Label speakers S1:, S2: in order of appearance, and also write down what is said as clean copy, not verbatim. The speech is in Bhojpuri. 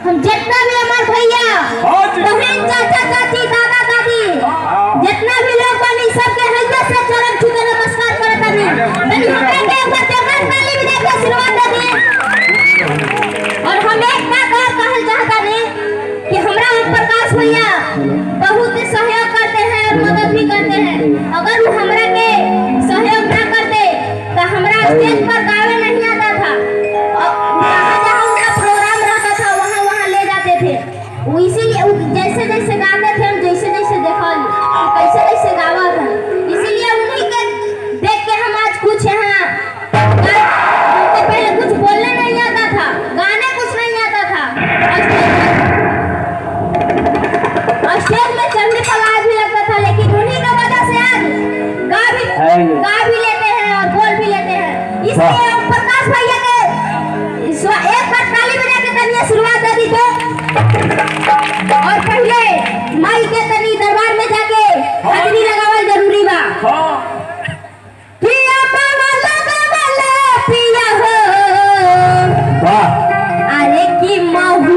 S1: हम जितना भी हमार भैया बहन चाचा चाची दादा दादी जितना भी लोग बनी सबके हृदय से चरण छू के नमस्कार करत हनी। तनी हमरे के ऊपर जगत ताली भी देके आशीर्वाद दे दी। और हम एक बात और कहल चाहता नी कि हमरा ओम प्रकाश भैया बहुत सहयोग करते हैं और मदद भी करते हैं। अगर वो हमरा के सहयोग ना करते तो हमरा स्टेज पर गावे नहीं आता था। जहाँ उनका प्रोग्राम रहता था वहाँ वहाँ ले जाते थे। वो इसीलिए जैसे जैसे गाते थे हम जैसे जैसे देखा कैसे कैसे गावा था, इसीलिए उन्हीं के देख के हम आज कुछ यहाँ हमको पहले कुछ बोलने नहीं आता था, गाने कुछ नहीं आता था, स्टेज में चढ़ने का लाज भी लगता था। लेकिन उन्हीं की वजह से आज गा भी लेते हैं और बोल भी लेते हैं। इसलिए हम प्रकाश भैया के एक बार ताली बजा के तनी शुरुआत दे दी। और पहले माई के तनी दरबार में जाके हाजरी लगावल जरूरी बा। पिया मामा लगावल पिया हो, अरे की महू